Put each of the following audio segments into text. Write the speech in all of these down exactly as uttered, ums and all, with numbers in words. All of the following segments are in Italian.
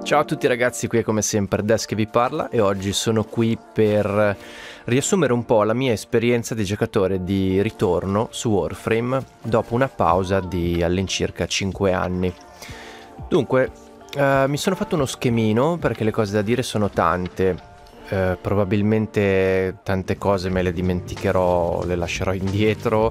Ciao a tutti ragazzi, qui è come sempre Des che vi parla e oggi sono qui per riassumere un po' la mia esperienza di giocatore di ritorno su Warframe dopo una pausa di all'incirca cinque anni. Dunque, eh, mi sono fatto uno schemino perché le cose da dire sono tante. Eh, probabilmente tante cose me le dimenticherò, le lascerò indietro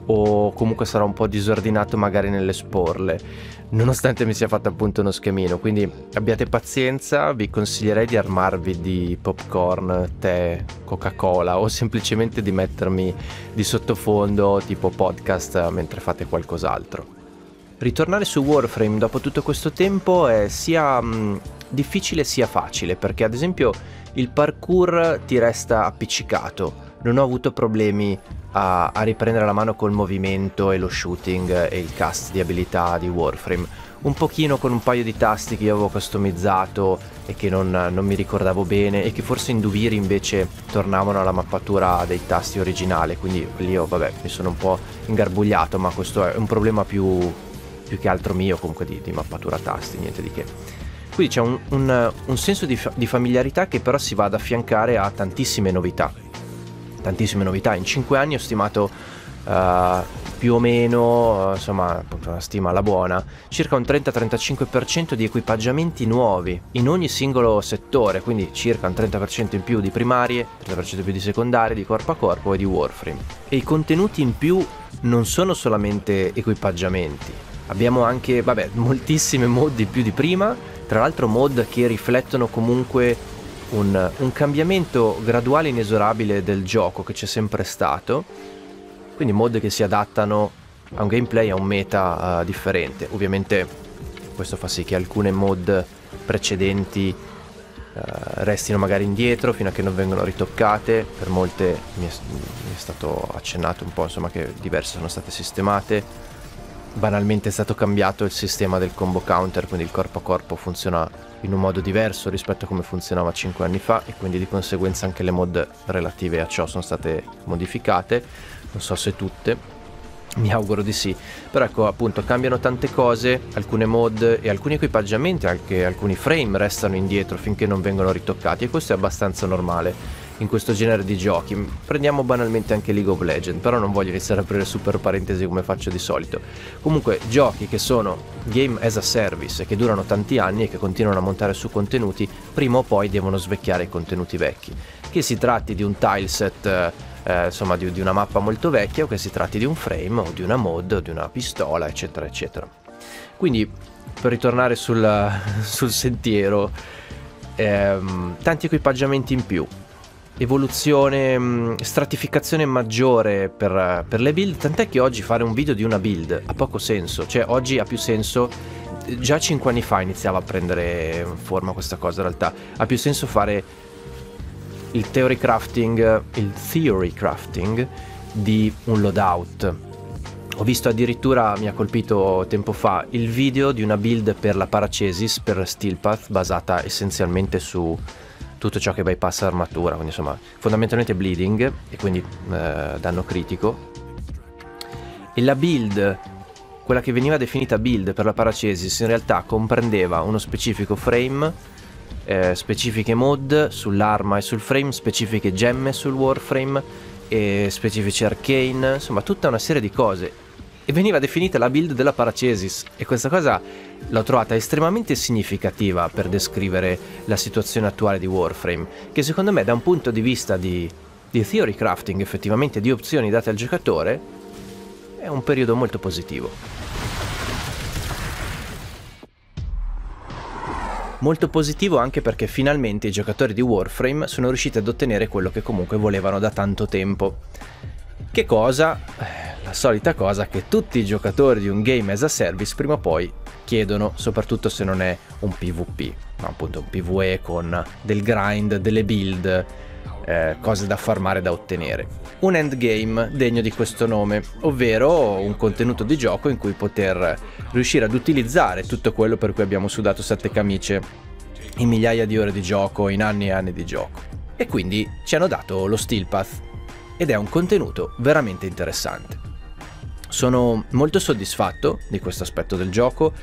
o comunque sarò un po' disordinato magari nell'esporle, nonostante mi sia fatto appunto uno schemino, quindi abbiate pazienza. Vi consiglierei di armarvi di popcorn, tè, Coca-Cola o semplicemente di mettermi di sottofondo tipo podcast mentre fate qualcos'altro. Ritornare su Warframe dopo tutto questo tempo è sia mh, difficile sia facile, perché ad esempio il parkour ti resta appiccicato. Non ho avuto problemi a, a riprendere la mano col movimento e lo shooting e il cast di abilità di Warframe. Un pochino con un paio di tasti che io avevo customizzato e che non, non mi ricordavo bene e che forse in Duviri invece tornavano alla mappatura dei tasti originale, quindi lì io vabbè mi sono un po' ingarbugliato, ma questo è un problema più, più che altro mio, comunque di, di mappatura tasti, niente di che. Quindi c'è un, un, un senso di, fa- di familiarità che però si va ad affiancare a tantissime novità. Tantissime novità. In cinque anni ho stimato uh, più o meno, uh, insomma, appunto una stima alla buona, circa un trenta trentacinque per cento di equipaggiamenti nuovi in ogni singolo settore, quindi circa un trenta per cento in più di primarie, trenta per cento in più di secondarie, di corpo a corpo e di Warframe. E i contenuti in più non sono solamente equipaggiamenti. Abbiamo anche, vabbè, moltissime mod in più di prima. Tra l'altro mod che riflettono comunque un, un cambiamento graduale e inesorabile del gioco che c'è sempre stato, quindi mod che si adattano a un gameplay, a un meta uh, differente. Ovviamente questo fa sì che alcune mod precedenti uh, restino magari indietro fino a che non vengono ritoccate. Per molte mi è, mi è stato accennato un po', insomma, che diverse sono state sistemate. Banalmente è stato cambiato il sistema del combo counter, quindi il corpo a corpo funziona in un modo diverso rispetto a come funzionava cinque anni fa e quindi di conseguenza anche le mod relative a ciò sono state modificate. Non so se tutte, mi auguro di sì, però ecco, appunto, cambiano tante cose, alcune mod e alcuni equipaggiamenti, anche alcuni frame restano indietro finché non vengono ritoccati, e questo è abbastanza normale in questo genere di giochi. Prendiamo banalmente anche League of Legends, però non voglio iniziare a aprire super parentesi come faccio di solito. Comunque giochi che sono game as a service e che durano tanti anni e che continuano a montare su contenuti, prima o poi devono svecchiare i contenuti vecchi, che si tratti di un tileset eh, insomma di, di una mappa molto vecchia, o che si tratti di un frame o di una mod o di una pistola, eccetera eccetera. Quindi, per ritornare sul, sul sentiero, ehm, tanti equipaggiamenti in più, evoluzione, stratificazione maggiore per, per le build, tant'è che oggi fare un video di una build ha poco senso, cioè oggi ha più senso, già cinque anni fa iniziava a prendere forma questa cosa, in realtà ha più senso fare il theory crafting, il theory crafting di un loadout. Ho visto addirittura, mi ha colpito tempo fa, il video di una build per la Paracesis, per Steelpath, basata essenzialmente su tutto ciò che bypassa armatura, quindi insomma fondamentalmente bleeding e quindi eh, danno critico. E la build, quella che veniva definita build per la Paracesis, in realtà comprendeva uno specifico frame, eh, specifiche mod sull'arma e sul frame, specifiche gemme sul Warframe e specifici arcane, insomma tutta una serie di cose, e veniva definita la build della Paracesis, e questa cosa l'ho trovata estremamente significativa per descrivere la situazione attuale di Warframe, che secondo me da un punto di vista di, di theory crafting, effettivamente di opzioni date al giocatore, è un periodo molto positivo. Molto positivo anche perché finalmente i giocatori di Warframe sono riusciti ad ottenere quello che comunque volevano da tanto tempo. Che cosa? La solita cosa che tutti i giocatori di un game as a service prima o poi chiedono, soprattutto se non è un PvP, ma appunto un PvE con del grind, delle build, eh, cose da farmare, da ottenere. Un endgame degno di questo nome, ovvero un contenuto di gioco in cui poter riuscire ad utilizzare tutto quello per cui abbiamo sudato sette camicie in migliaia di ore di gioco, in anni e anni di gioco. E quindi ci hanno dato lo Steelpath, ed è un contenuto veramente interessante. Sono molto soddisfatto di questo aspetto del gioco.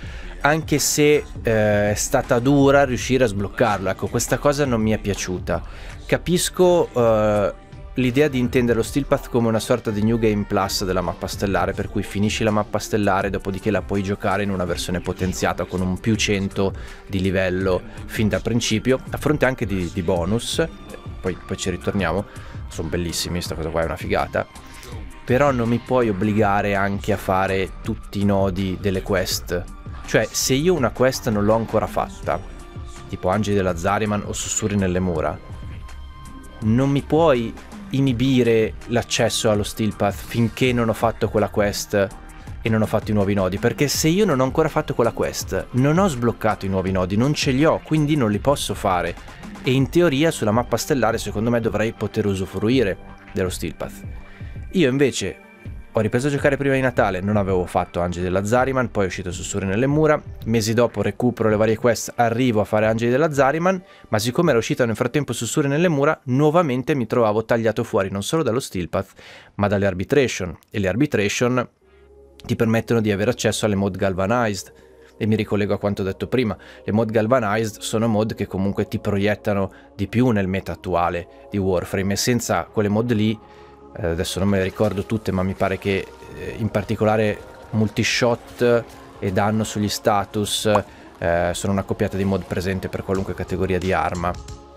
anche se eh, è stata dura riuscire a sbloccarlo. Ecco, questa cosa non mi è piaciuta. Capisco eh, l'idea di intendere lo Steel Path come una sorta di New Game Plus della mappa stellare, per cui finisci la mappa stellare, dopodiché la puoi giocare in una versione potenziata con un più cento di livello fin dal principio, a fronte anche di, di bonus, poi, poi ci ritorniamo, sono bellissimi, sta cosa qua è una figata, però non mi puoi obbligare anche a fare tutti i nodi delle quest. Cioè, se io una quest non l'ho ancora fatta, tipo Angeli della Zariman o Sussurri nelle mura, non mi puoi inibire l'accesso allo Steel Path finché non ho fatto quella quest e non ho fatto i nuovi nodi, perché se io non ho ancora fatto quella quest non ho sbloccato i nuovi nodi, non ce li ho, quindi non li posso fare, e in teoria sulla mappa stellare secondo me dovrei poter usufruire dello Steel Path. Io invece ho ripreso a giocare prima di Natale, non avevo fatto Angeli della Zariman, poi è uscito Sussurri nelle mura, mesi dopo recupero le varie quest, arrivo a fare Angeli della Zariman, ma siccome era uscito nel frattempo Sussurri nelle mura, nuovamente mi trovavo tagliato fuori non solo dallo Steel Path, ma dalle Arbitration, e le Arbitration ti permettono di avere accesso alle mod Galvanized, e mi ricollego a quanto detto prima, le mod Galvanized sono mod che comunque ti proiettano di più nel meta attuale di Warframe, e senza quelle mod lì, eh, adesso non me le ricordo tutte, ma mi pare che eh, in particolare multishot e danno sugli status eh, sono una coppiata di mod presente per qualunque categoria di arma,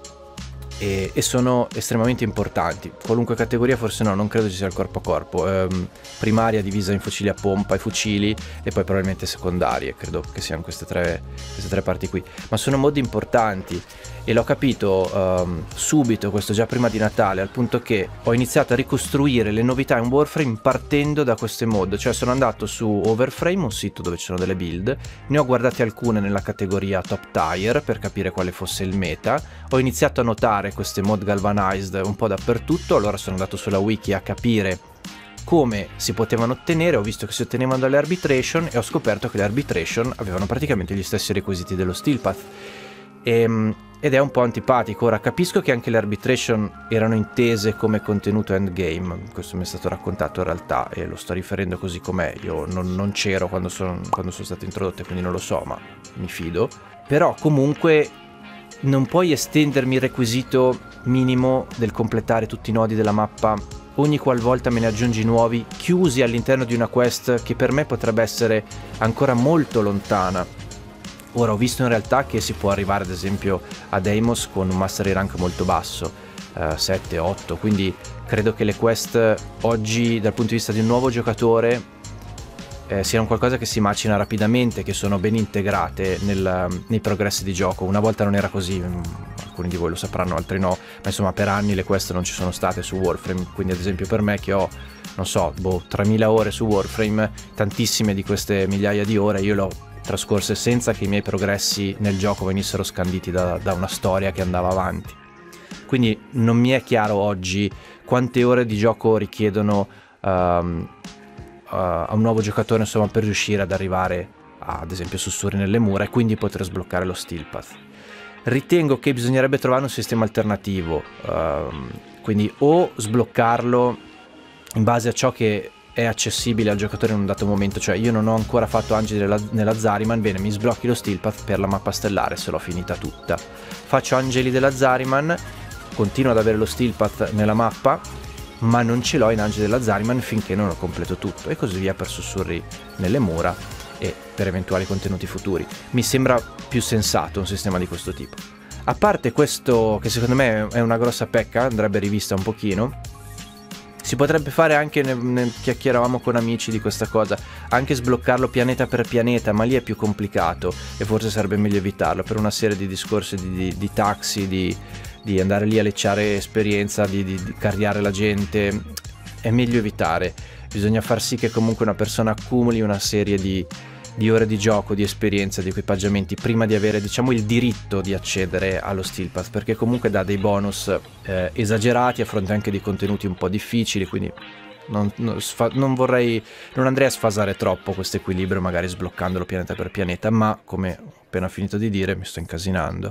e, e sono estremamente importanti. Qualunque categoria forse no, non credo ci sia il corpo a corpo, ehm, primaria divisa in fucili a pompa e fucili, e poi probabilmente secondarie, credo che siano queste tre, queste tre parti qui, ma sono mod importanti, e l'ho capito um, subito, questo già prima di Natale, al punto che ho iniziato a ricostruire le novità in Warframe partendo da queste mod. Cioè sono andato su Overframe, un sito dove ci sono delle build, ne ho guardate alcune nella categoria top tier per capire quale fosse il meta, ho iniziato a notare queste mod Galvanized un po' dappertutto, allora sono andato sulla wiki a capire come si potevano ottenere, ho visto che si ottenevano dalle Arbitration e ho scoperto che le Arbitration avevano praticamente gli stessi requisiti dello Steel Path. E, ed è un po' antipatico. Ora capisco che anche le Arbitration erano intese come contenuto endgame, questo mi è stato raccontato in realtà e lo sto riferendo così com'è, io non, non c'ero quando sono, quando sono state introdotte, quindi non lo so, ma mi fido. Però comunque non puoi estendermi il requisito minimo del completare tutti i nodi della mappa ogni qualvolta me ne aggiungi nuovi, chiusi all'interno di una quest che per me potrebbe essere ancora molto lontana. Ora ho visto in realtà che si può arrivare ad esempio a Deimos con un mastery rank molto basso, eh, sette otto, quindi credo che le quest oggi dal punto di vista di un nuovo giocatore eh, siano qualcosa che si macina rapidamente, che sono ben integrate nel, nei progressi di gioco. Una volta non era così, alcuni di voi lo sapranno, altri no, ma insomma per anni le quest non ci sono state su Warframe, quindi ad esempio per me che ho, non so, boh, tremila ore su Warframe, tantissime di queste migliaia di ore io l'ho trascorse senza che i miei progressi nel gioco venissero scanditi da, da una storia che andava avanti. Quindi non mi è chiaro oggi quante ore di gioco richiedono um, uh, a un nuovo giocatore, insomma, per riuscire ad arrivare a, ad esempio Sussurri nelle mura e quindi poter sbloccare lo Steel Path. Ritengo che bisognerebbe trovare un sistema alternativo, um, quindi o sbloccarlo in base a ciò che è accessibile al giocatore in un dato momento. Cioè io non ho ancora fatto Angeli nella, nella Zariman, bene, mi sblocchi lo Steel Path per la mappa stellare se l'ho finita tutta. Faccio Angeli della Zariman, continuo ad avere lo Steel Path nella mappa, ma non ce l'ho in Angeli della Zariman finché non ho completo tutto, e così via per Sussurri nelle mura e per eventuali contenuti futuri. Mi sembra più sensato un sistema di questo tipo. A parte questo, che secondo me è una grossa pecca, andrebbe rivista un pochino. Si potrebbe fare anche, ne, ne chiacchieravamo con amici di questa cosa, anche sbloccarlo pianeta per pianeta, ma lì è più complicato e forse sarebbe meglio evitarlo per una serie di discorsi di, di, di taxi, di, di andare lì a lecciare esperienza, di, di, di carriare la gente. È meglio evitare, bisogna far sì che comunque una persona accumuli una serie di, di ore di gioco, di esperienza, di equipaggiamenti prima di avere, diciamo, il diritto di accedere allo Steel Path, perché comunque dà dei bonus eh, esagerati a fronte anche di contenuti un po' difficili, quindi non, non, non vorrei, non andrei a sfasare troppo questo equilibrio magari sbloccandolo pianeta per pianeta, ma come ho appena finito di dire, mi sto incasinando,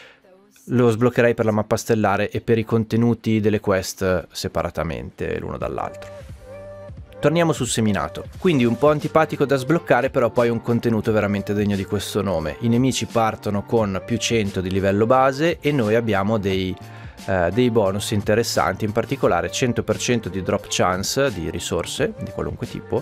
lo sbloccherei per la mappa stellare e per i contenuti delle quest separatamente l'uno dall'altro. Torniamo sul seminato, quindi un po' antipatico da sbloccare, però poi un contenuto veramente degno di questo nome. I nemici partono con più cento di livello base e noi abbiamo dei, eh, dei bonus interessanti, in particolare cento per cento di drop chance di risorse di qualunque tipo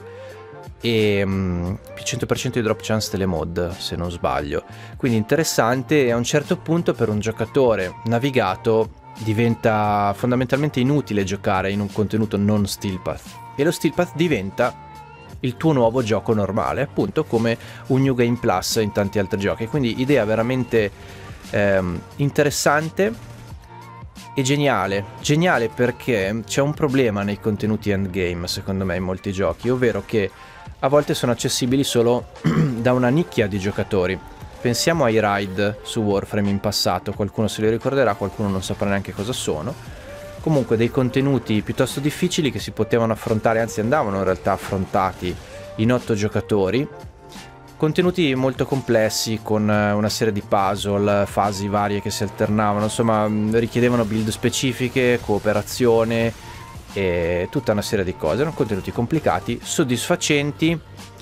e um, più cento per cento di drop chance delle mod, se non sbaglio. Quindi interessante, e a un certo punto per un giocatore navigato diventa fondamentalmente inutile giocare in un contenuto non Steel Path. E lo Steel Path diventa il tuo nuovo gioco normale, appunto come un New Game Plus in tanti altri giochi. Quindi idea veramente ehm, interessante e geniale. Geniale perché c'è un problema nei contenuti endgame, secondo me, in molti giochi, ovvero che a volte sono accessibili solo da una nicchia di giocatori. Pensiamo ai raid su Warframe in passato, qualcuno se li ricorderà, qualcuno non saprà neanche cosa sono. Comunque dei contenuti piuttosto difficili che si potevano affrontare, anzi andavano in realtà affrontati in otto giocatori, contenuti molto complessi con una serie di puzzle, fasi varie che si alternavano, insomma richiedevano build specifiche, cooperazione e tutta una serie di cose. Erano contenuti complicati, soddisfacenti,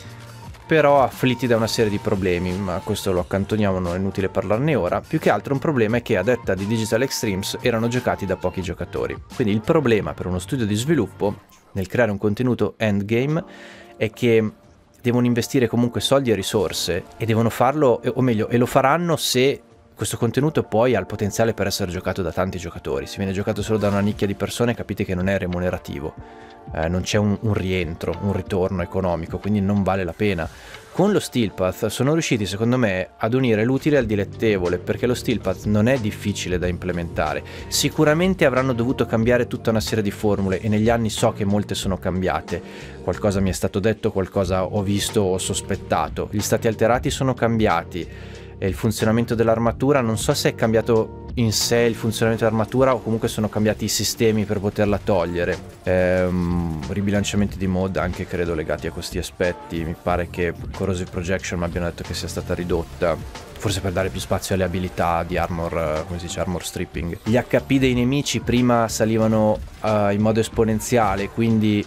però afflitti da una serie di problemi, ma questo lo accantoniamo, non è inutile parlarne ora. Più che altro un problema è che, a detta di Digital Extremes, erano giocati da pochi giocatori. Quindi il problema per uno studio di sviluppo nel creare un contenuto endgame è che devono investire comunque soldi e risorse, e devono farlo, o meglio, e lo faranno se questo contenuto poi ha il potenziale per essere giocato da tanti giocatori. Se viene giocato solo da una nicchia di persone, capite che non è remunerativo. Eh, non c'è un, un rientro, un ritorno economico, quindi non vale la pena. Con lo Steel Path sono riusciti, secondo me, ad unire l'utile al dilettevole, perché lo Steel Path non è difficile da implementare. Sicuramente avranno dovuto cambiare tutta una serie di formule, e negli anni so che molte sono cambiate. Qualcosa mi è stato detto, qualcosa ho visto o sospettato. Gli stati alterati sono cambiati, e il funzionamento dell'armatura, non so se è cambiato in sé il funzionamento dell'armatura o comunque sono cambiati i sistemi per poterla togliere. Ehm, ribilanciamenti di mod anche credo legati a questi aspetti. Mi pare che Corrosive Projection mi abbiano detto che sia stata ridotta, forse per dare più spazio alle abilità di armor, come si dice, armor stripping. Gli H P dei nemici prima salivano uh, in modo esponenziale, quindi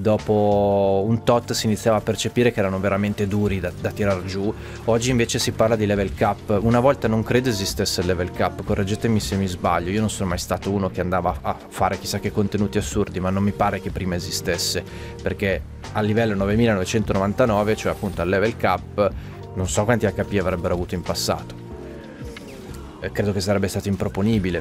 dopo un tot si iniziava a percepire che erano veramente duri da, da tirar giù. Oggi invece si parla di level cap. Una volta non credo esistesse il level cap, correggetemi se mi sbaglio, io non sono mai stato uno che andava a fare chissà che contenuti assurdi, ma non mi pare che prima esistesse, perché a livello novemilanovecentonovantanove, cioè appunto al level cap, non so quanti H P avrebbero avuto in passato. Eh, credo che sarebbe stato improponibile.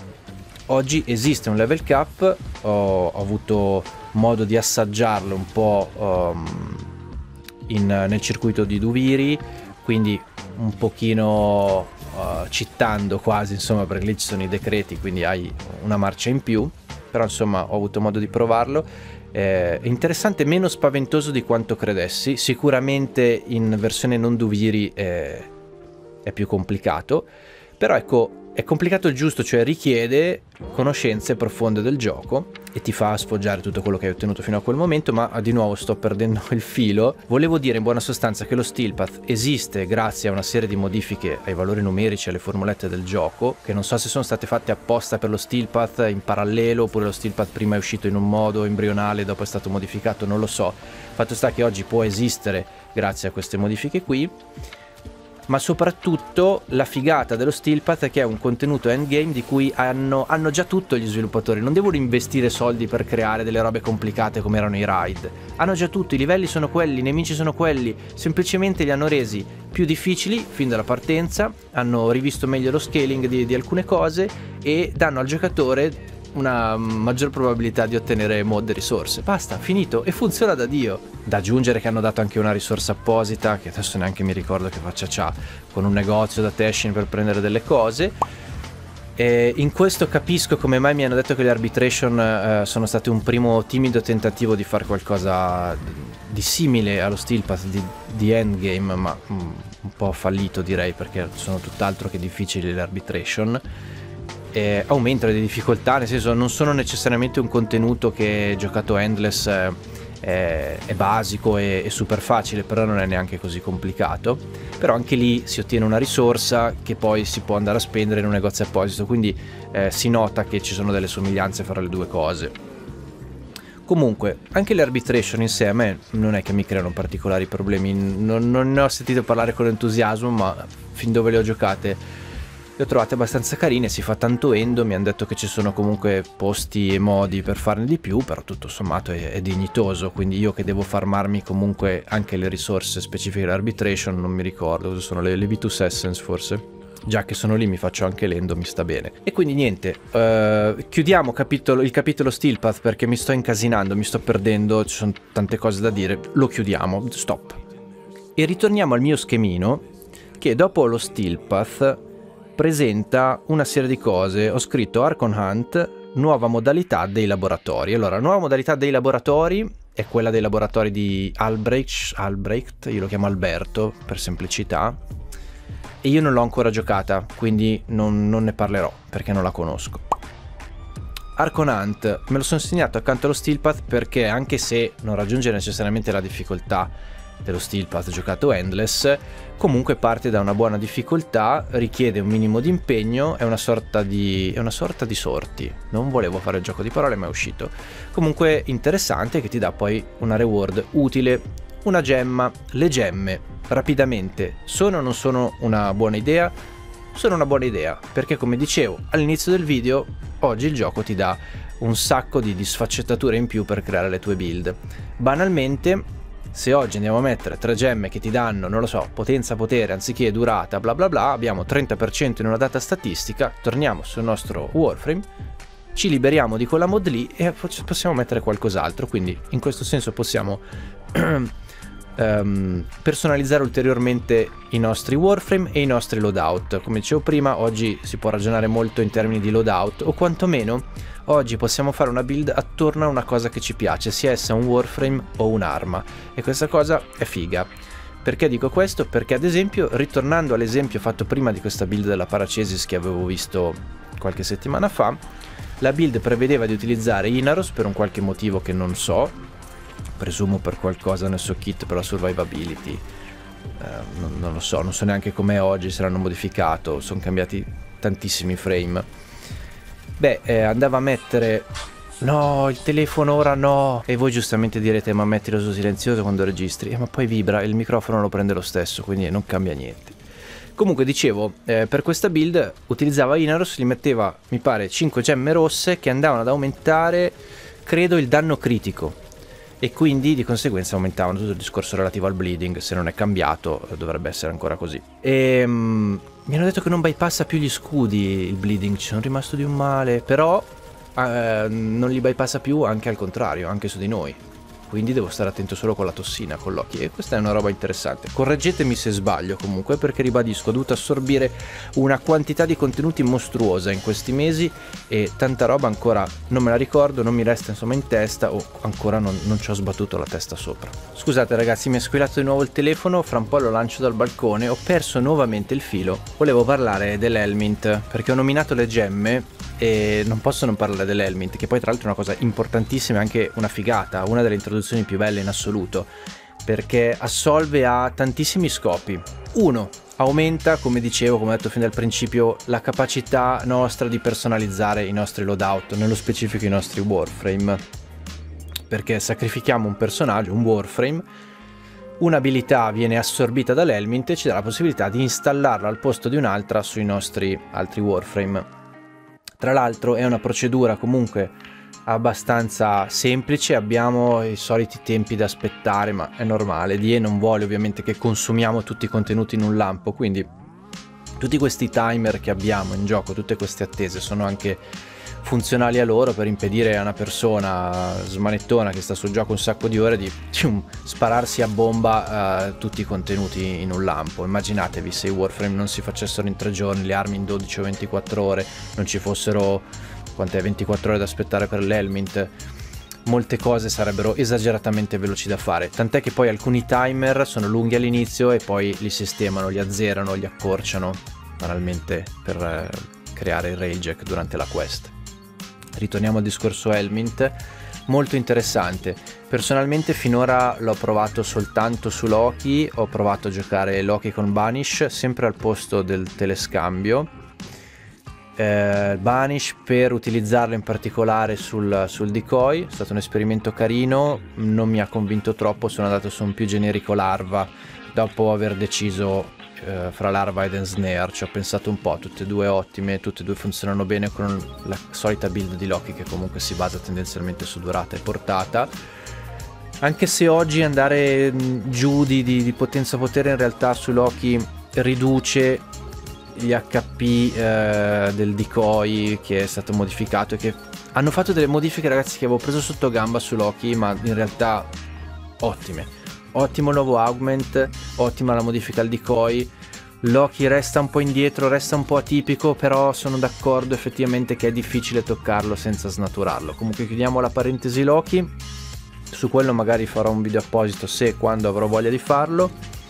Oggi esiste un level cap, ho, ho avuto modo di assaggiarlo un po' um, in, nel circuito di Duviri, quindi un pochino uh, cittando quasi, insomma, perché lì ci sono i decreti, quindi hai una marcia in più, però insomma ho avuto modo di provarlo. È interessante, meno spaventoso di quanto credessi. Sicuramente in versione non Duviri è, è più complicato, però ecco, è complicato il giusto, cioè richiede conoscenze profonde del gioco e ti fa sfoggiare tutto quello che hai ottenuto fino a quel momento. Ma di nuovo sto perdendo il filo. Volevo dire in buona sostanza che lo Steel Path esiste grazie a una serie di modifiche ai valori numerici, alle formulette del gioco, che non so se sono state fatte apposta per lo Steel Path in parallelo, oppure lo Steel Path prima è uscito in un modo embrionale e dopo è stato modificato, non lo so. Fatto sta che oggi può esistere grazie a queste modifiche qui. Ma soprattutto la figata dello Steel Path è che è un contenuto endgame di cui hanno, hanno già tutto gli sviluppatori. Non devono investire soldi per creare delle robe complicate come erano i raid. Hanno già tutto, i livelli sono quelli, i nemici sono quelli, semplicemente li hanno resi più difficili fin dalla partenza, hanno rivisto meglio lo scaling di, di alcune cose e danno al giocatore una maggior probabilità di ottenere mod e risorse. Basta, finito, e funziona da Dio. Da aggiungere che hanno dato anche una risorsa apposita, che adesso neanche mi ricordo che faccia c'ha, con un negozio da Teshin per prendere delle cose. E in questo capisco come mai mi hanno detto che le arbitration eh, sono state un primo timido tentativo di fare qualcosa di simile allo Steel Path di, di endgame, ma mm, un po' fallito direi, perché sono tutt'altro che difficili le arbitration. Eh, aumentano le difficoltà, nel senso non sono necessariamente un contenuto che giocato endless eh, è, è basico e, e super facile, però non è neanche così complicato. Però anche lì si ottiene una risorsa che poi si può andare a spendere in un negozio apposito, quindi eh, si nota che ci sono delle somiglianze fra le due cose. Comunque, anche le arbitration in sé a me non è che mi creano particolari problemi, non, non ne ho sentito parlare con entusiasmo, ma fin dove le ho giocate le ho trovate abbastanza carine, si fa tanto endo, mi hanno detto che ci sono comunque posti e modi per farne di più, però tutto sommato è, è dignitoso, quindi io che devo farmarmi comunque anche le risorse specifiche dell'arbitration, non mi ricordo cosa sono, le, le Vitus Essence forse? Già che sono lì mi faccio anche l'endo, mi sta bene. E quindi niente, uh, chiudiamo capitolo, il capitolo Steelpath perché mi sto incasinando, mi sto perdendo, ci sono tante cose da dire, lo chiudiamo, stop. E ritorniamo al mio schemino che dopo lo Steelpath presenta una serie di cose. Ho scritto Archon Hunt, nuova modalità dei laboratori. Allora, nuova modalità dei laboratori è quella dei laboratori di Albrecht, Albrecht, io lo chiamo Alberto per semplicità, e io non l'ho ancora giocata, quindi non, non ne parlerò perché non la conosco. Archon Hunt me lo sono segnato accanto allo Steelpath perché, anche se non raggiunge necessariamente la difficoltà dello Steelpath giocato Endless, comunque parte da una buona difficoltà, richiede un minimo di impegno, è una sorta di, è una sorta di sorti, non volevo fare il gioco di parole ma è uscito, comunque interessante, che ti dà poi una reward utile, una gemma. Le gemme, rapidamente, sono o non sono una buona idea? Sono una buona idea, perché come dicevo all'inizio del video, oggi il gioco ti dà un sacco di, di sfaccettature in più per creare le tue build. Banalmente, se oggi andiamo a mettere tre gemme che ti danno, non lo so, potenza, potere, anziché durata, bla bla bla, abbiamo trenta per cento in una data statistica, torniamo sul nostro Warframe, ci liberiamo di quella mod lì e possiamo mettere qualcos'altro, quindi in questo senso possiamo um, personalizzare ulteriormente i nostri Warframe e i nostri loadout. Come dicevo prima, oggi si può ragionare molto in termini di loadout, o quantomeno oggi possiamo fare una build attorno a una cosa che ci piace, sia essa un Warframe o un'arma, e questa cosa è figa. Perché dico questo? Perché ad esempio, ritornando all'esempio fatto prima di questa build della Paracesis che avevo visto qualche settimana fa, la build prevedeva di utilizzare Inaros per un qualche motivo che non so, presumo per qualcosa nel suo kit per la survivability, eh, non, non lo so, non so neanche com'è oggi, se l'hanno modificato, sono cambiati tantissimi frame. Beh, eh, andava a mettere... No, il telefono ora no! E voi giustamente direte, ma mettilo su silenzioso quando registri. Eh, ma poi vibra e il microfono lo prende lo stesso, quindi non cambia niente. Comunque, dicevo, eh, per questa build utilizzava Inaros, gli metteva, mi pare, cinque gemme rosse che andavano ad aumentare, credo, il danno critico. E quindi di conseguenza aumentavano tutto il discorso relativo al bleeding. Se non è cambiato, dovrebbe essere ancora così. E... Um, mi hanno detto che non bypassa più gli scudi il bleeding, ci sono rimasto di un male, però eh, non li bypassa più anche al contrario, anche su di noi. Quindi devo stare attento solo con la tossina, con l'occhio, e questa è una roba interessante. Correggetemi se sbaglio comunque, perché ribadisco, ho dovuto assorbire una quantità di contenuti mostruosa in questi mesi e tanta roba ancora non me la ricordo, non mi resta insomma in testa, o ancora non, non ci ho sbattuto la testa sopra. Scusate ragazzi, mi è squillato di nuovo il telefono, fra un po' lo lancio dal balcone, ho perso nuovamente il filo. Volevo parlare dell'Helminth, perché ho nominato le gemme e non posso non parlare dell'Helminth, che poi tra l'altro è una cosa importantissima e anche una figata, una delle introduzioni più belle in assoluto, perché assolve a tantissimi scopi. Uno, aumenta, come dicevo, come ho detto fin dal principio, la capacità nostra di personalizzare i nostri loadout, nello specifico i nostri Warframe, perché sacrifichiamo un personaggio, un Warframe, un'abilità viene assorbita dall'Helminth e ci dà la possibilità di installarla al posto di un'altra sui nostri altri Warframe. Tra l'altro è una procedura comunque abbastanza semplice, abbiamo i soliti tempi da aspettare, ma è normale, D E non vuole ovviamente che consumiamo tutti i contenuti in un lampo, quindi tutti questi timer che abbiamo in gioco, tutte queste attese sono anche funzionali a loro, per impedire a una persona smanettona che sta sul gioco un sacco di ore di cium, spararsi a bomba uh, tutti i contenuti in un lampo. Immaginatevi se i Warframe non si facessero in tre giorni, le armi in dodici o ventiquattro ore, non ci fossero, quant'è, ventiquattro ore da aspettare per l'Helminth, molte cose sarebbero esageratamente veloci da fare, tant'è che poi alcuni timer sono lunghi all'inizio e poi li sistemano, li azzerano, li accorciano banalmente per eh, creare il railjack durante la quest. Ritorniamo al discorso Helminth, molto interessante. Personalmente finora l'ho provato soltanto su Loki, ho provato a giocare Loki con Banish sempre al posto del telescambio eh, Banish per utilizzarlo in particolare sul, sul decoy. È stato un esperimento carino, non mi ha convinto troppo, sono andato su un più generico larva dopo aver deciso eh, fra larva ed ensnare. Ci ho pensato un po', tutte e due ottime, tutte e due funzionano bene con la solita build di Loki che comunque si basa tendenzialmente su durata e portata. Anche se oggi andare giù di, di, di potenza potere in realtà su Loki riduce gli H P eh, del decoy che è stato modificato, e che hanno fatto delle modifiche, ragazzi, che avevo preso sotto gamba su Loki, ma in realtà ottime. Ottimo il nuovo augment, ottima la modifica al decoy. Loki resta un po' indietro, resta un po' atipico, però sono d'accordo effettivamente che è difficile toccarlo senza snaturarlo. Comunque chiudiamo la parentesi Loki. Su quello magari farò un video apposito se e quando avrò voglia di farlo.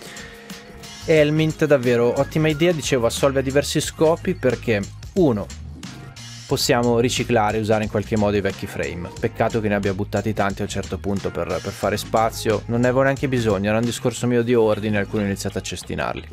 Helminth, davvero ottima idea, dicevo, assolve a diversi scopi perché uno, possiamo riciclare e usare in qualche modo i vecchi frame. Peccato che ne abbia buttati tanti a un certo punto per, per fare spazio, non ne avevo neanche bisogno, era un discorso mio di ordine, alcuni ho iniziato a cestinarli.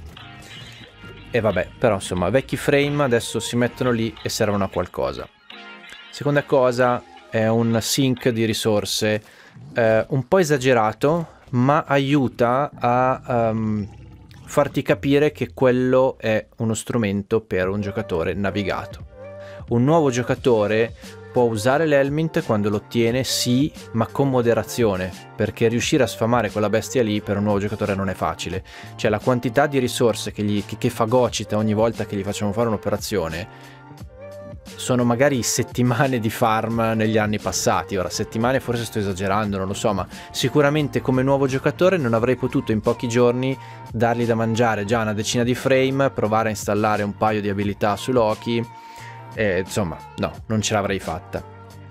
E vabbè, però insomma, vecchi frame adesso si mettono lì e servono a qualcosa. Seconda cosa è un sink di risorse eh, un po' esagerato, ma aiuta a um, farti capire che quello è uno strumento per un giocatore navigato. Un nuovo giocatore può usare l'Helminth quando lo ottiene, sì, ma con moderazione, perché riuscire a sfamare quella bestia lì per un nuovo giocatore non è facile. Cioè la quantità di risorse che, gli, che, che fagocita ogni volta che gli facciamo fare un'operazione sono magari settimane di farm negli anni passati. Ora settimane forse sto esagerando, non lo so, ma sicuramente come nuovo giocatore non avrei potuto in pochi giorni dargli da mangiare già una decina di frame, provare a installare un paio di abilità su Loki, e, insomma no, non ce l'avrei fatta.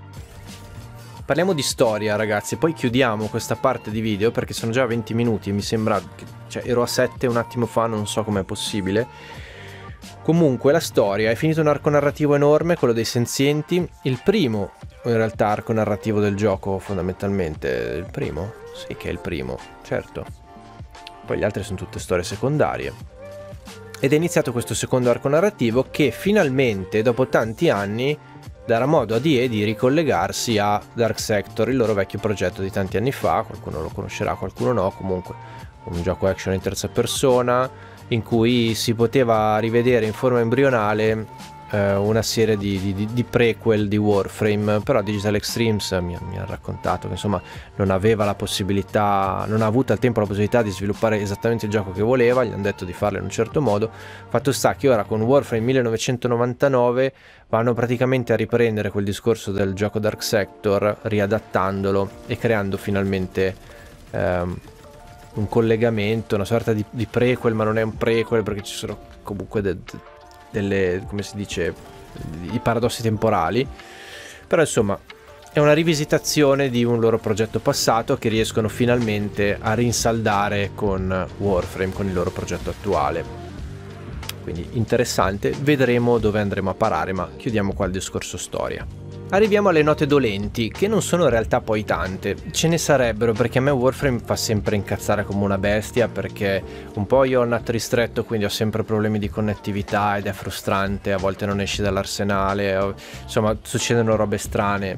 Parliamo di storia, ragazzi, poi chiudiamo questa parte di video perché sono già venti minuti e mi sembra che, cioè, ero a sette un attimo fa, non so com'è possibile. Comunque la storia, è finito un arco narrativo enorme, quello dei senzienti, il primo in realtà arco narrativo del gioco fondamentalmente, il primo? Sì che è il primo, certo. Poi gli altri sono tutte storie secondarie. Ed è iniziato questo secondo arco narrativo che finalmente dopo tanti anni darà modo a D E di ricollegarsi a Dark Sector, il loro vecchio progetto di tanti anni fa. Qualcuno lo conoscerà, qualcuno no, comunque un gioco action in terza persona in cui si poteva rivedere in forma embrionale eh, una serie di, di, di prequel di Warframe. Però Digital Extremes mi, mi ha raccontato che insomma non aveva la possibilità, non ha avuto al tempo la possibilità di sviluppare esattamente il gioco che voleva, gli hanno detto di farlo in un certo modo. Fatto sta che ora con Warframe millenovecentonovantanove vanno praticamente a riprendere quel discorso del gioco Dark Sector, riadattandolo e creando finalmente ehm, un collegamento, una sorta di, di prequel, ma non è un prequel perché ci sono comunque de, de, delle, come si dice, i paradossi temporali. Però insomma è una rivisitazione di un loro progetto passato che riescono finalmente a rinsaldare con Warframe, con il loro progetto attuale. Quindi interessante, vedremo dove andremo a parare, ma chiudiamo qua il discorso storia. Arriviamo alle note dolenti, che non sono in realtà poi tante. Ce ne sarebbero, perché a me Warframe fa sempre incazzare come una bestia, perché un po' io ho il N A T ristretto, quindi ho sempre problemi di connettività ed è frustrante, a volte non esci dall'arsenale, insomma succedono robe strane,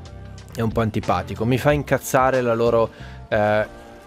è un po' antipatico. Mi fa incazzare la loro eh,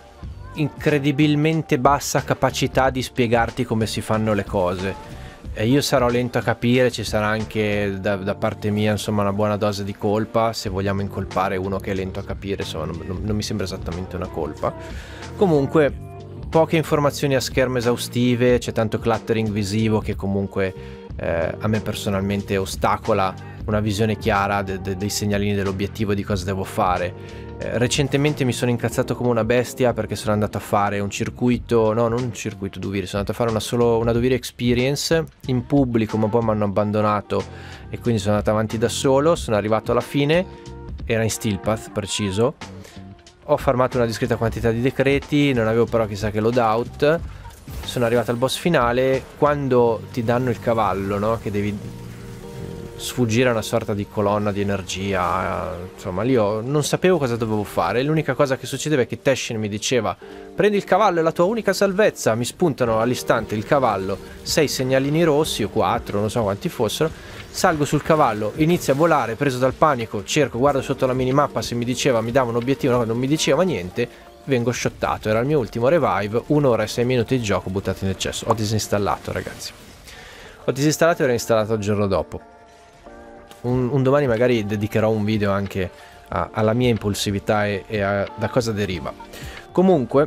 incredibilmente bassa capacità di spiegarti come si fanno le cose. E io sarò lento a capire, ci sarà anche da, da parte mia insomma una buona dose di colpa, se vogliamo incolpare uno che è lento a capire, insomma non, non, non mi sembra esattamente una colpa. Comunque poche informazioni a schermo esaustive, c'è tanto cluttering visivo che comunque eh, a me personalmente ostacola una visione chiara de, de, dei segnalini dell'obiettivo, di cosa devo fare. Eh, recentemente mi sono incazzato come una bestia perché sono andato a fare un circuito, no non un circuito Duviri, sono andato a fare una, solo, una Duviri Experience in pubblico, ma poi mi hanno abbandonato e quindi sono andato avanti da solo. Sono arrivato alla fine, era in Steelpath preciso, ho farmato una discreta quantità di decreti, non avevo però chissà che loadout, sono arrivato al boss finale. Quando ti danno il cavallo, no? Che devi sfuggire a una sorta di colonna di energia. Insomma, lì io non sapevo cosa dovevo fare. L'unica cosa che succedeva è che Teshin mi diceva: prendi il cavallo, è la tua unica salvezza. Mi spuntano all'istante il cavallo, sei segnalini rossi o quattro, non so quanti fossero. Salgo sul cavallo, inizio a volare, preso dal panico, cerco, guardo sotto la minimappa se mi diceva, mi dava un obiettivo, no, non mi diceva niente. Vengo shottato, era il mio ultimo revive, un'ora e sei minuti di gioco buttati nel cesso. Ho disinstallato, ragazzi. Ho disinstallato e reinstallato il giorno dopo. Un, un domani magari dedicherò un video anche a, alla mia impulsività e, e a, da cosa deriva. Comunque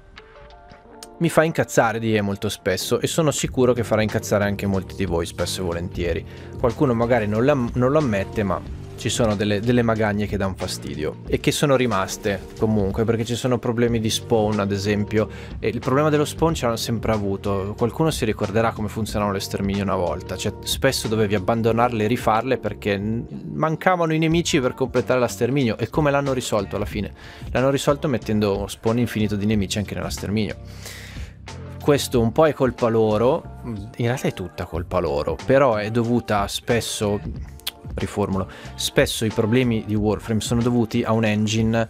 mi fa incazzare di E molto spesso e sono sicuro che farà incazzare anche molti di voi spesso e volentieri. Qualcuno magari non, la, non lo ammette, ma ci sono delle, delle magagne che danno fastidio e che sono rimaste comunque, perché ci sono problemi di spawn, ad esempio, e il problema dello spawn ce l'hanno sempre avuto. Qualcuno si ricorderà come funzionavano le stermini una volta, cioè spesso dovevi abbandonarle e rifarle perché mancavano i nemici per completare la sterminio. E come l'hanno risolto alla fine? L'hanno risolto mettendo spawn infinito di nemici anche nella sterminio. Questo un po' è colpa loro, in realtà è tutta colpa loro, però è dovuta spesso, riformulo, spesso i problemi di Warframe sono dovuti a un engine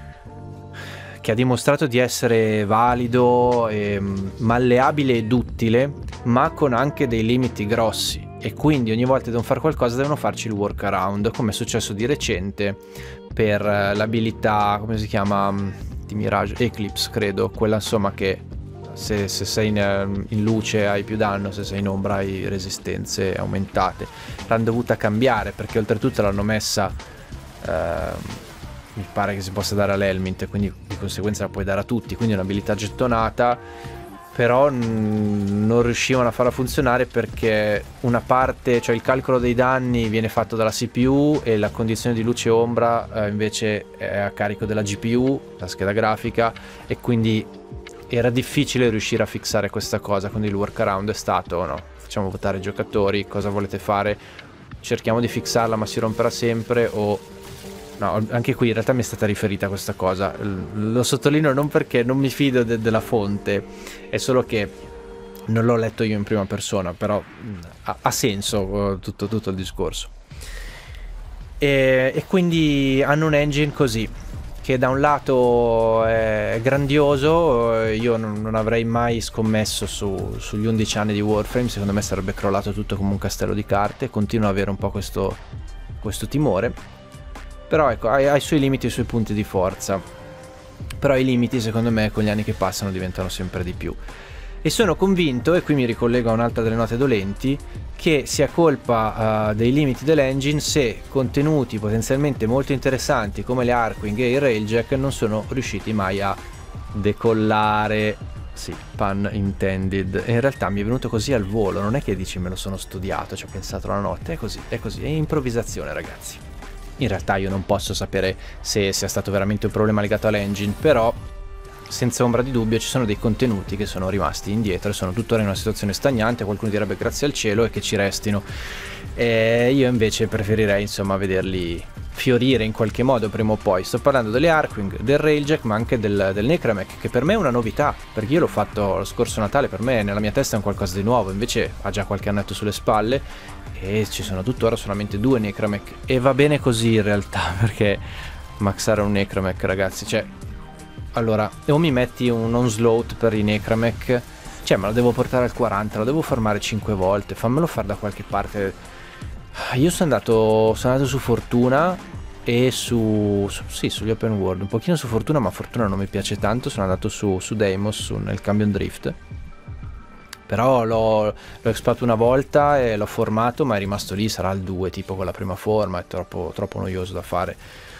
che ha dimostrato di essere valido, e malleabile e duttile, ma con anche dei limiti grossi, e quindi ogni volta che devono fare qualcosa devono farci il workaround, come è successo di recente per l'abilità, come si chiama, di Mirage, Eclipse credo, quella insomma che Se, se sei in, in luce hai più danno, se sei in ombra hai resistenze aumentate. L'hanno dovuta cambiare perché oltretutto l'hanno messa, eh, mi pare che si possa dare all'Helmint, quindi di conseguenza la puoi dare a tutti, quindi è un'abilità gettonata, però mh, non riuscivano a farla funzionare perché una parte, cioè il calcolo dei danni viene fatto dalla C P U e la condizione di luce e ombra eh, invece è a carico della G P U, la scheda grafica, e quindi era difficile riuscire a fissare questa cosa. Quindi il workaround è stato: no, facciamo votare i giocatori, cosa volete fare, cerchiamo di fissarla ma si romperà sempre, o no. Anche qui in realtà mi è stata riferita questa cosa, lo sottolineo non perché non mi fido de della fonte, è solo che non l'ho letto io in prima persona, però ha, ha senso tutto, tutto il discorso. E, e quindi hanno un engine così, che da un lato è grandioso. Io non, non avrei mai scommesso su, sugli undici anni di Warframe, secondo me sarebbe crollato tutto come un castello di carte. Continuo ad avere un po' questo, questo timore, però ecco, ha, ha i suoi limiti e i suoi punti di forza, però i limiti secondo me con gli anni che passano diventano sempre di più. E sono convinto, e qui mi ricollego a un'altra delle note dolenti, che sia colpa uh, dei limiti dell'engine se contenuti potenzialmente molto interessanti come le Archwing e il Railjack non sono riusciti mai a decollare. Sì, pun intended. E in realtà mi è venuto così al volo, non è che dici me lo sono studiato, ci ho pensato la notte, è così, è così, è improvvisazione, ragazzi. In realtà io non posso sapere se sia stato veramente un problema legato all'engine, però senza ombra di dubbio ci sono dei contenuti che sono rimasti indietro e sono tuttora in una situazione stagnante. Qualcuno direbbe grazie al cielo e che ci restino, e io invece preferirei insomma vederli fiorire in qualche modo prima o poi. Sto parlando delle Archwing, del Railjack, ma anche del, del Necramech, che per me è una novità, perché io l'ho fatto lo scorso Natale, per me nella mia testa è un qualcosa di nuovo, invece ha già qualche annetto sulle spalle e ci sono tuttora solamente due Necramech, e va bene così in realtà, perché maxare un Necramech, ragazzi, cioè allora, o mi metti un onslaught per i Necramech, cioè me lo devo portare al quaranta, lo devo farmare cinque volte, fammelo fare da qualche parte. Io sono andato, sono andato su Fortuna e su, su sì, sugli open world, un pochino su Fortuna, ma Fortuna non mi piace tanto. Sono andato su, su Deimos, su, nel Cambion Drift, però l'ho explorato una volta e l'ho formato, ma è rimasto lì, sarà al due tipo con la prima forma, è troppo, troppo noioso da fare.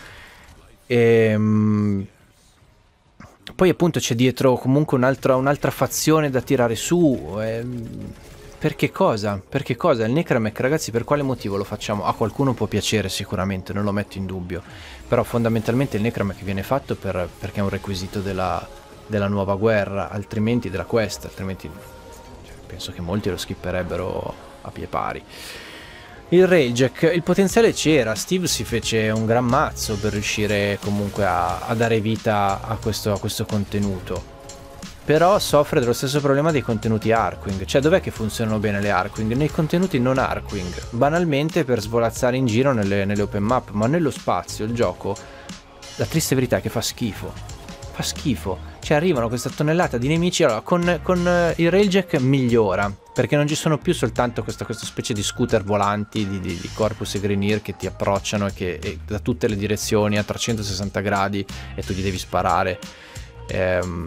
E poi appunto c'è dietro comunque un'altra un'altra fazione da tirare su. E per che cosa? Per che cosa? Il Necramech, ragazzi, per quale motivo lo facciamo? A qualcuno può piacere sicuramente, non lo metto in dubbio, però fondamentalmente il Necramech viene fatto per, perché è un requisito della, della nuova guerra, altrimenti della quest, altrimenti cioè, penso che molti lo skipperebbero a pie pari. Il Railjack, il potenziale c'era, Steve si fece un gran mazzo per riuscire comunque a, a dare vita a questo, a questo contenuto. però soffre dello stesso problema dei contenuti Arcwing. Cioè, dov'è che funzionano bene le Arcwing? Nei contenuti non Arcwing, banalmente per svolazzare in giro nelle, nelle open map, ma nello spazio il gioco, la triste verità è che fa schifo, fa schifo. Cioè arrivano questa tonnellata di nemici. Allora con, con il Railjack migliora, perché non ci sono più soltanto questa, questa specie di scooter volanti di, di, di Corpus e Grineer che ti approcciano e che e da tutte le direzioni a trecentosessanta gradi e tu gli devi sparare. ehm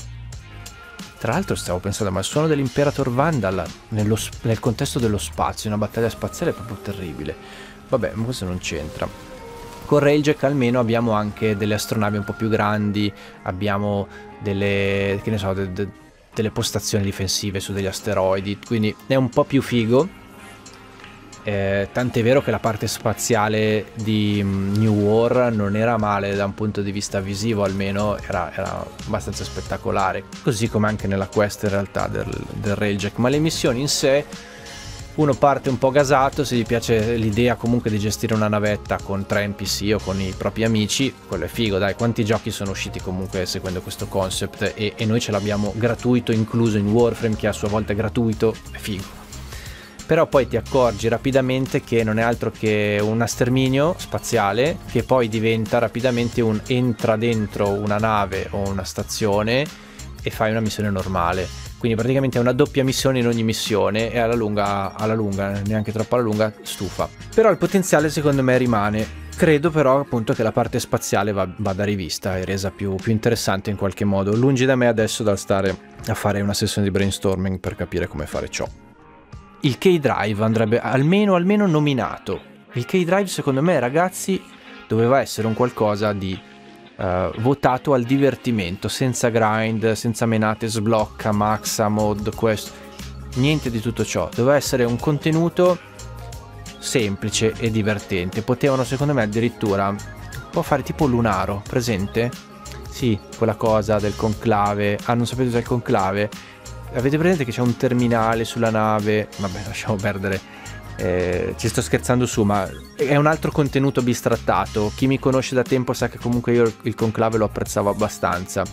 Tra l'altro stavo pensando, ma il suono dell'Imperator Vandal nello, nel contesto dello spazio, una battaglia spaziale è proprio terribile. Vabbè, ma questo non c'entra. Con Railjack almeno abbiamo anche delle astronavi un po' più grandi, abbiamo delle, che ne so, de, de, delle postazioni difensive su degli asteroidi, quindi è un po' più figo. Eh, tant'è vero che la parte spaziale di New War non era male da un punto di vista visivo, almeno era, era abbastanza spettacolare, così come anche nella quest in realtà del, del Railjack. Ma le missioni in sé, uno parte un po' gasato, se gli piace l'idea comunque di gestire una navetta con tre N P C o con i propri amici, quello è figo. Dai, quanti giochi sono usciti comunque seguendo questo concept, e, e noi ce l'abbiamo gratuito incluso in Warframe, che a sua volta è gratuito, è figo. Però poi ti accorgi rapidamente che non è altro che un sterminio spaziale, che poi diventa rapidamente un entra dentro una nave o una stazione e fai una missione normale. Quindi praticamente è una doppia missione in ogni missione, e alla lunga, alla lunga, neanche troppo alla lunga, stufa. Però il potenziale secondo me rimane. Credo però appunto che la parte spaziale va, vada rivista e resa più, più interessante in qualche modo. Lungi da me adesso dal stare a fare una sessione di brainstorming per capire come fare ciò. Il K-Drive andrebbe almeno, almeno nominato. Il K-Drive secondo me, ragazzi, doveva essere un qualcosa di uh, votato al divertimento, senza grind, senza menate, sblocca, maxa, mod, questo. Niente di tutto ciò. Doveva essere un contenuto semplice e divertente. Potevano secondo me addirittura può fare tipo Lunaro, presente? Sì, quella cosa del conclave. Ah, non sapete cos'è il conclave? Avete presente che c'è un terminale sulla nave? Vabbè, lasciamo perdere, eh, ci sto scherzando su, ma è un altro contenuto bistrattato. Chi mi conosce da tempo sa che comunque io il conclave lo apprezzavo abbastanza.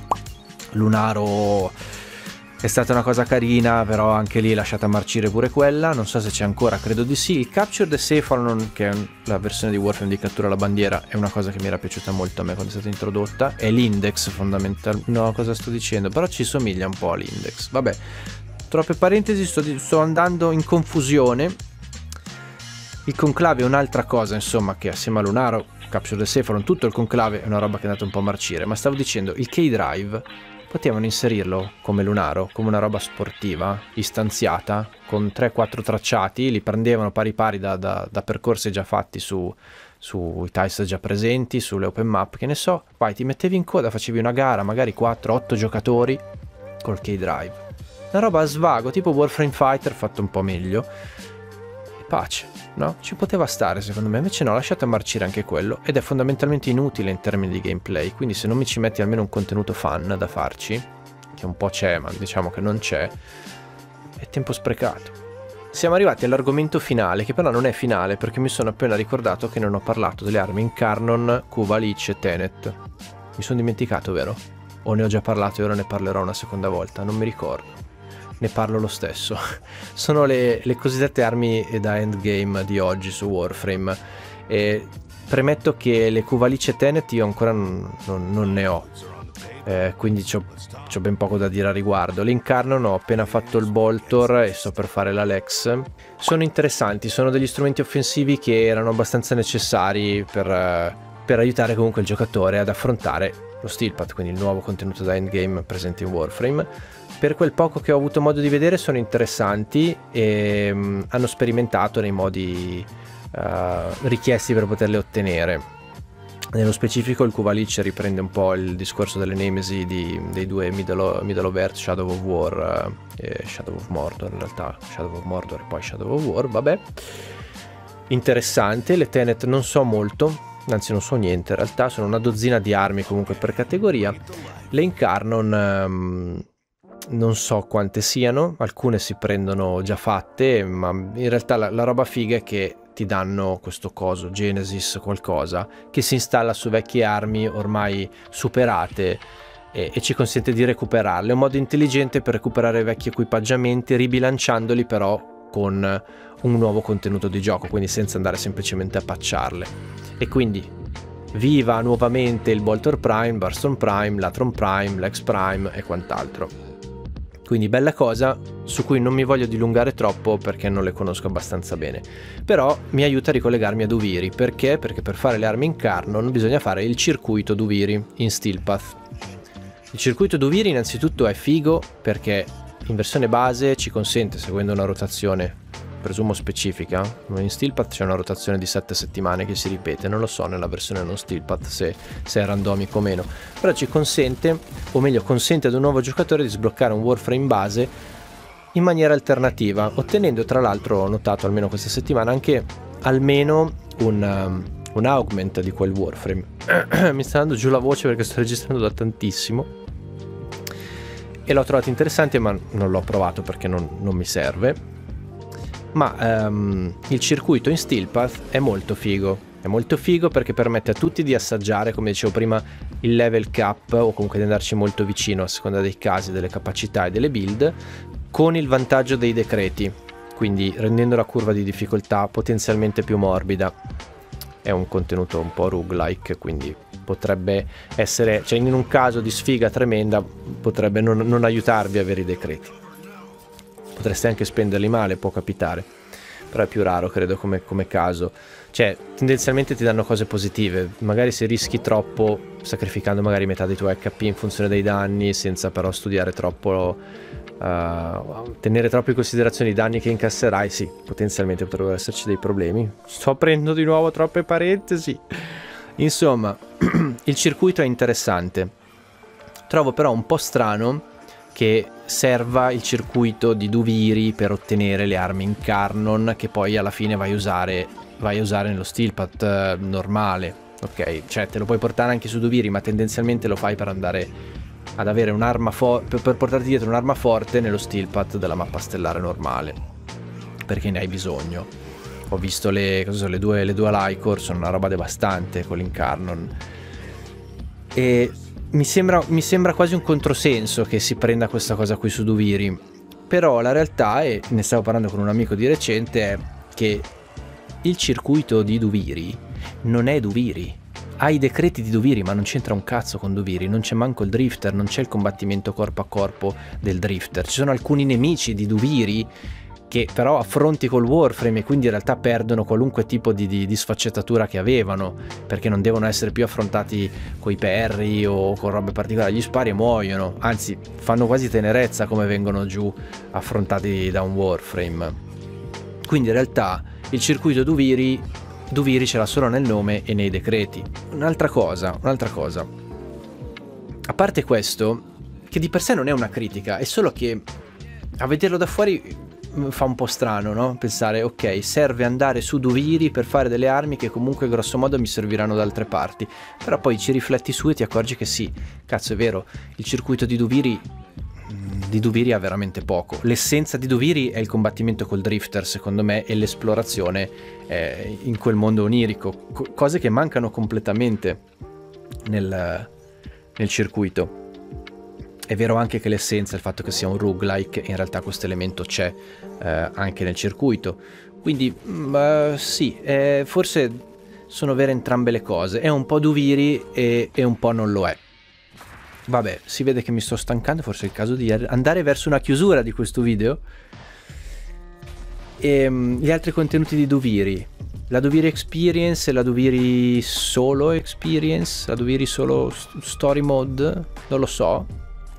Lunaro è stata una cosa carina, però anche lì lasciata marcire pure quella. Non so se c'è ancora, credo di sì. Il Capture the Cephalon, che è la versione di Warframe di cattura alla bandiera, è una cosa che mi era piaciuta molto a me quando è stata introdotta. È l'Index fondamentalmente. No, cosa sto dicendo? Però ci somiglia un po' all'Index. Vabbè, troppe parentesi, sto, sto andando in confusione. Il conclave è un'altra cosa, insomma, che assieme a Lunaro, Capture the Cephalon, tutto il conclave è una roba che è andata un po' a marcire. Ma stavo dicendo, il K-Drive potevano inserirlo come Lunaro, come una roba sportiva, istanziata, con tre quattro tracciati, li prendevano pari pari da, da, da percorsi già fatti su, sui tiles già presenti, sulle open map, che ne so, poi ti mettevi in coda, facevi una gara, magari quattro otto giocatori, col K-Drive. Una roba a svago, tipo Warframe Fighter fatto un po' meglio, e pace. No? Ci poteva stare secondo me, invece no, lasciate marcire anche quello, ed è fondamentalmente inutile in termini di gameplay, quindi se non mi ci metti almeno un contenuto fun da farci, che un po' c'è ma diciamo che non c'è, è tempo sprecato. Siamo arrivati all'argomento finale, che però non è finale perché mi sono appena ricordato che non ho parlato delle armi Incarnon, Kuvalich e Tenet. Mi sono dimenticato, vero? O ne ho già parlato e ora ne parlerò una seconda volta, non mi ricordo. Ne parlo lo stesso. Sono le, le cosiddette armi da endgame di oggi su Warframe, e premetto che le Kuvalich e Tenet io ancora non, non, non ne ho, eh, quindi c'ho ben poco da dire a riguardo. L'Incarnon ho appena fatto il Boltor e sto per fare la Lex. Sono interessanti, sono degli strumenti offensivi che erano abbastanza necessari per, per aiutare comunque il giocatore ad affrontare lo Steelpath, quindi il nuovo contenuto da endgame presente in Warframe. Per quel poco che ho avuto modo di vedere sono interessanti e um, hanno sperimentato nei modi uh, richiesti per poterle ottenere. Nello specifico il Kuvalich riprende un po' il discorso delle nemesi di, dei due Middle, Middle of Earth, Shadow of War uh, e Shadow of Mordor, in realtà Shadow of Mordor e poi Shadow of War, vabbè. Interessante. Le Tenet non so molto, anzi non so niente in realtà, sono una dozzina di armi comunque per categoria. Le Incarnon um, non so quante siano, alcune si prendono già fatte, ma in realtà la, la roba figa è che ti danno questo coso, Genesis qualcosa, che si installa su vecchie armi ormai superate, e, e ci consente di recuperarle. È un modo intelligente per recuperare vecchi equipaggiamenti, ribilanciandoli però con un nuovo contenuto di gioco, quindi senza andare semplicemente a patcharle. E quindi viva nuovamente il Bolter Prime, Burstorm Prime, l'Atron Prime, l'X Prime e quant'altro. Quindi bella cosa su cui non mi voglio dilungare troppo perché non le conosco abbastanza bene, però mi aiuta a ricollegarmi a Duviri. Perché? Perché per fare le armi in Carnon bisogna fare il circuito Duviri in Steel Path. Il circuito Duviri innanzitutto è figo perché in versione base ci consente, seguendo una rotazione presumo specifica, in Steel Path c'è una rotazione di sette settimane che si ripete, non lo so nella versione non Steel Path se, se è randomico o meno, però ci consente, o meglio consente ad un nuovo giocatore di sbloccare un Warframe base in maniera alternativa, ottenendo tra l'altro, ho notato almeno questa settimana, anche almeno un, um, un augment di quel Warframe. Mi sta dando giù la voce perché sto registrando da tantissimo e l'ho trovato interessante, ma non l'ho provato perché non, non mi serve. Ma um, il circuito in Steel Path è molto figo, è molto figo perché permette a tutti di assaggiare, come dicevo prima, il level cap o comunque di andarci molto vicino a seconda dei casi, delle capacità e delle build, con il vantaggio dei decreti, quindi rendendo la curva di difficoltà potenzialmente più morbida. È un contenuto un po' roguelike, quindi potrebbe essere, cioè in un caso di sfiga tremenda potrebbe non, non aiutarvi a avere i decreti. Potreste anche spenderli male, può capitare, però è più raro credo come, come caso. Cioè tendenzialmente ti danno cose positive, magari se rischi troppo sacrificando magari metà dei tuoi H P in funzione dei danni, senza però studiare troppo, uh, tenere troppo in considerazione i danni che incasserai, sì, potenzialmente potrebbero esserci dei problemi. Sto aprendo di nuovo troppe parentesi. Insomma, il circuito è interessante, trovo però un po' strano che serva il circuito di Duviri per ottenere le armi in Carnon che poi alla fine vai a usare, vai a usare nello Steel Path eh, normale. Ok, cioè te lo puoi portare anche su Duviri, ma tendenzialmente lo fai per andare ad avere un'arma forte, per, per portarti dietro un'arma forte nello Steel Path della mappa stellare normale, perché ne hai bisogno. Ho visto le, cosa so, le due, le due Lycor, sono una roba devastante con l'Incarnon. E Mi sembra, mi sembra quasi un controsenso che si prenda questa cosa qui su Duviri, però la realtà, e ne stavo parlando con un amico di recente, è che il circuito di Duviri non è Duviri. Ha i decreti di Duviri, ma non c'entra un cazzo con Duviri, non c'è manco il drifter, non c'è il combattimento corpo a corpo del drifter. Ci sono alcuni nemici di Duviri che però affronti col Warframe e quindi in realtà perdono qualunque tipo di, di, di sfaccettatura che avevano, perché non devono essere più affrontati coi perri o con robe particolari, gli spari e muoiono, anzi fanno quasi tenerezza come vengono giù affrontati da un Warframe. Quindi in realtà il circuito Duviri, Duviri ce l'ha solo nel nome e nei decreti. Un'altra cosa, un'altra cosa, a parte questo, che di per sé non è una critica, è solo che a vederlo da fuori fa un po' strano, no? Pensare, ok, serve andare su Duviri per fare delle armi che comunque grosso modo mi serviranno da altre parti, però poi ci rifletti su e ti accorgi che sì, cazzo è vero, il circuito di Duviri di Duviri ha veramente poco. L'essenza di Duviri è il combattimento col drifter, secondo me, e l'esplorazione eh, in quel mondo onirico, co cose che mancano completamente nel, nel circuito. È vero anche che l'essenza, il fatto che sia un roguelike, in realtà questo elemento c'è eh, anche nel circuito. Quindi uh, sì, eh, forse sono vere entrambe le cose. È un po' Duviri e, e un po' non lo è. Vabbè, si vede che mi sto stancando, forse è il caso di andare verso una chiusura di questo video. E, um, gli altri contenuti di Duviri. La Duviri Experience e la Duviri Solo Experience, la Duviri Solo Story Mode, non lo so.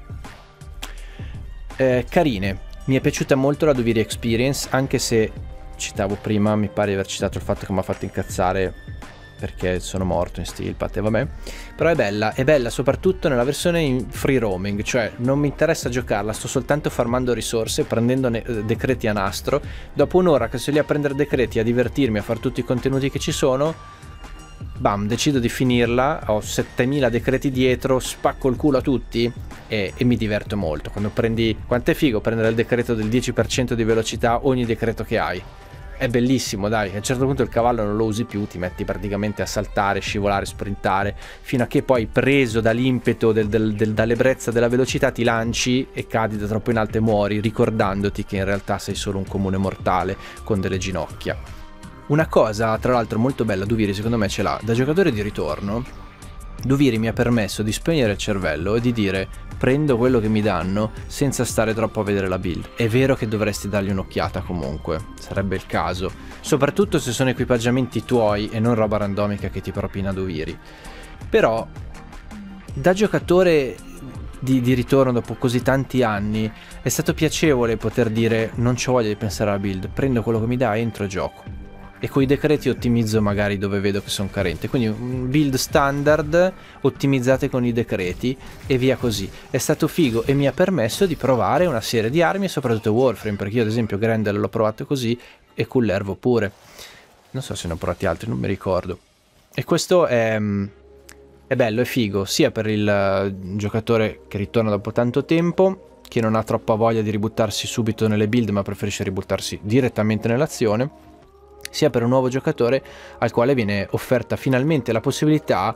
Eh, carine, mi è piaciuta molto la Duviri Experience, anche se citavo prima, mi pare di aver citato il fatto che mi ha fatto incazzare perché sono morto in Steel Path e vabbè, però è bella, è bella soprattutto nella versione in free roaming, cioè non mi interessa giocarla, sto soltanto farmando risorse, prendendo decreti a nastro. Dopo un'ora che sono lì a prendere decreti, a divertirmi, a fare tutti i contenuti che ci sono, bam, decido di finirla, ho settemila decreti dietro, spacco il culo a tutti e, e mi diverto molto. Quando prendi, quanto è figo prendere il decreto del dieci per cento di velocità ogni decreto che hai, è bellissimo, dai, a un certo punto il cavallo non lo usi più, ti metti praticamente a saltare, scivolare, sprintare, fino a che poi, preso dall'impeto del, del, del, dall'ebbrezza della velocità, ti lanci e cadi da troppo in alto e muori, ricordandoti che in realtà sei solo un comune mortale con delle ginocchia. Una cosa tra l'altro molto bella Duviri secondo me ce l'ha, da giocatore di ritorno Duviri mi ha permesso di spegnere il cervello e di dire: prendo quello che mi danno senza stare troppo a vedere la build. È vero che dovresti dargli un'occhiata comunque, sarebbe il caso, soprattutto se sono equipaggiamenti tuoi e non roba randomica che ti propina Duviri. Però da giocatore di, di ritorno dopo così tanti anni è stato piacevole poter dire: non c'ho voglia di pensare alla build, prendo quello che mi dà, entro e gioco. E con i decreti ottimizzo magari dove vedo che sono carente, quindi un build standard ottimizzate con i decreti e via così. È stato figo e mi ha permesso di provare una serie di armi e soprattutto Warframe, perché io ad esempio Grendel l'ho provato così e Cullervo pure, non so se ne ho provati altri, non mi ricordo. E questo è, è bello, è figo, sia per il giocatore che ritorna dopo tanto tempo, che non ha troppa voglia di ributtarsi subito nelle build ma preferisce ributtarsi direttamente nell'azione, sia per un nuovo giocatore al quale viene offerta finalmente la possibilità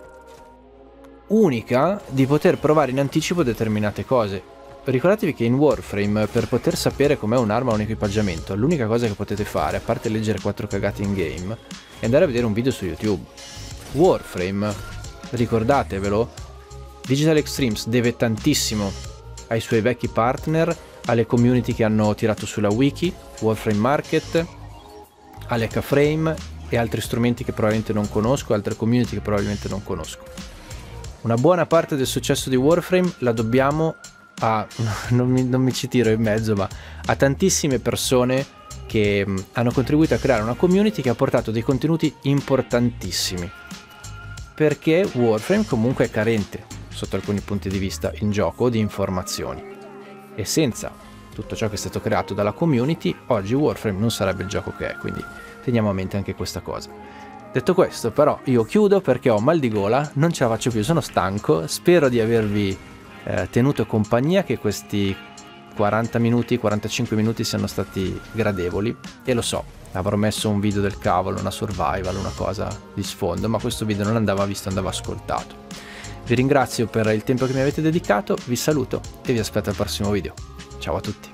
unica di poter provare in anticipo determinate cose. Ricordatevi che in Warframe, per poter sapere com'è un'arma o un equipaggiamento, l'unica cosa che potete fare, a parte leggere quattro cagate in game, è andare a vedere un video su YouTube. Warframe, ricordatevelo, Digital Extremes deve tantissimo ai suoi vecchi partner, alle community che hanno tirato sulla wiki, Warframe Market, alle H Frame e altri strumenti che probabilmente non conosco, altre community che probabilmente non conosco. Una buona parte del successo di Warframe la dobbiamo a, non mi, non mi ci tiro in mezzo, ma a tantissime persone che mh, hanno contribuito a creare una community che ha portato dei contenuti importantissimi, perché Warframe comunque è carente sotto alcuni punti di vista in gioco di informazioni, e senza tutto ciò che è stato creato dalla community oggi Warframe non sarebbe il gioco che è, quindi teniamo a mente anche questa cosa. Detto questo, però, io chiudo perché ho mal di gola, non ce la faccio più, sono stanco, spero di avervi eh, tenuto compagnia, che questi quaranta minuti, quarantacinque minuti siano stati gradevoli, e lo so, avrò messo un video del cavolo, una survival, una cosa di sfondo, ma questo video non andava visto, andava ascoltato. Vi ringrazio per il tempo che mi avete dedicato, vi saluto e vi aspetto al prossimo video. Ciao a tutti.